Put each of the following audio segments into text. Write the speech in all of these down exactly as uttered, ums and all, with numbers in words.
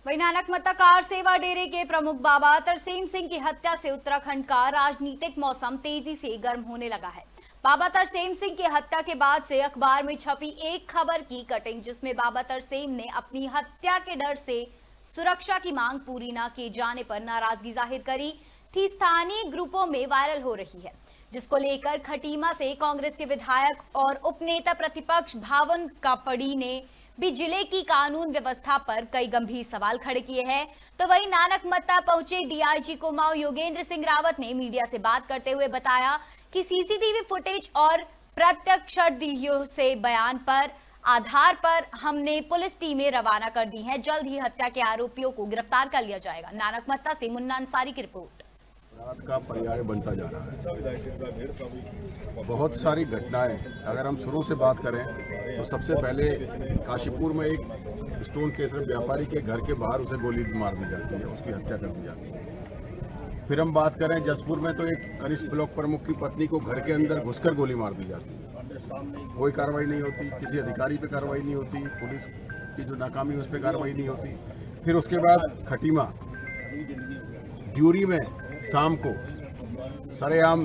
वहीं नानकमत्ता कार सेवा डेरे के प्रमुख बाबा तरसेम सिंह की हत्या से उत्तराखंड का राजनीतिक मौसम तेजी से गर्म होने लगा है। बाबा तरसेम सिंह की हत्या के बाद से अखबार में छपी एक खबर की कटिंग, जिसमें बाबा तरसेम ने अपनी हत्या के डर से सुरक्षा की मांग पूरी न किए जाने पर नाराजगी जाहिर करी थी, स्थानीय ग्रुपों में वायरल हो रही है, जिसको लेकर खटीमा से कांग्रेस के विधायक और उपनेता प्रतिपक्ष भावन कापड़ी ने भी जिले की कानून व्यवस्था पर कई गंभीर सवाल खड़े किए हैं। तो वहीं नानकमत्ता पहुंचे डीआईजी कुमाऊं योगेंद्र सिंह रावत ने मीडिया से बात करते हुए बताया कि सीसीटीवी फुटेज और प्रत्यक्षदर्शियों से बयान पर आधार पर हमने पुलिस टीमें रवाना कर दी हैं। जल्द ही हत्या के आरोपियों को गिरफ्तार कर लिया जाएगा। नानकमत्ता से मुन्ना अंसारी की रिपोर्ट। रात का पर्याय बनता जा रहा है। बहुत सारी घटनाएं, अगर हम शुरू से बात करें तो सबसे पहले काशीपुर में एक स्टोन केसर व्यापारी के घर के बाहर उसे गोली मार दी जाती है, उसकी हत्या कर दी जाती है। फिर हम बात करें जसपुर में तो एक कनिष्ठ ब्लॉक प्रमुख की पत्नी को घर के अंदर घुसकर गोली मार दी जाती है, कोई कार्रवाई नहीं होती, किसी अधिकारी पे कार्रवाई नहीं होती, पुलिस की जो नाकामी उस पर कार्रवाई नहीं होती। फिर उसके बाद खटीमा ड्यूरी में शाम को सरेआम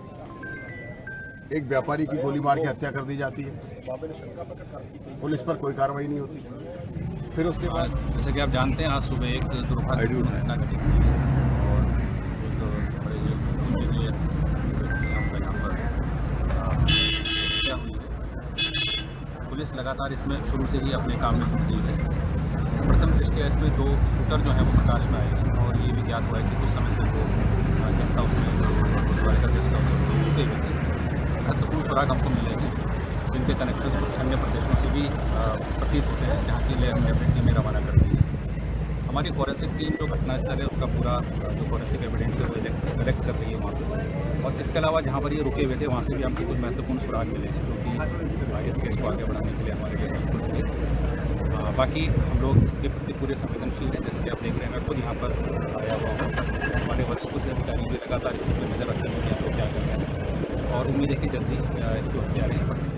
एक व्यापारी की गोली मार के हत्या कर दी जाती है, पुलिस पर कोई कार्रवाई नहीं होती। फिर उसके बाद जैसे कि आप जानते हैं, आज सुबह एक दुर्भाग्यपूर्ण घटना घटी और एक पुलिस लगातार इसमें शुरू से ही अपने काम में जुटी है। प्रथम दृष्टया इसमें दो शूटर जो है वो प्रकाश में आए और ये भी ज्ञात हुआ है कि कुछ समय से वो गेस्ट हाउस में गुरुद्वारे का गेस्ट हाउस में रुके हुए थे। महत्वपूर्ण सुराग हमको मिले हैं जिनके कनेक्शन कुछ अन्य प्रदेशों से भी प्रतीत होते हैं, जहाँ के लिए हमने अपनी टीमें रवाना कर दी है। हमारी फॉरेंसिक टीम जो घटनास्थल है उसका पूरा जो फॉरेंसिक एविडेंस है वो कलेक्ट कर रही है वहाँ पर, और इसके अलावा जहाँ पर ये रुके हुए थे वहाँ से भी हमको कुछ महत्वपूर्ण सुराग मिले हैं जो कि इस केस को आगे बढ़ाने के लिए हमारे लिए हेल्पफुल थे। बाकी हम लोग इसके प्रति पूरे संवेदनशील हैं। जैसे कि आप देख रहे हैं, मैं खुद यहाँ पर आया हुआ हूँ, हमारे वरिष्ठ पुलिस अधिकारी भी लगातार इसकी नजर रखते हैं कि आप लोग क्या कर रहे हैं, और उम्मीद है कि जल्दी जो हत्यारे हैं